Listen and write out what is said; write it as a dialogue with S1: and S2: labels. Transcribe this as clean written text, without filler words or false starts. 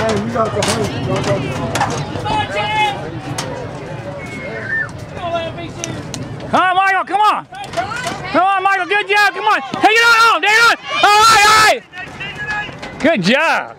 S1: Hey, you got the
S2: Come on, Michael, come on. Come on, Michael, good job, come on. Take it on, there it on. All right. Good job.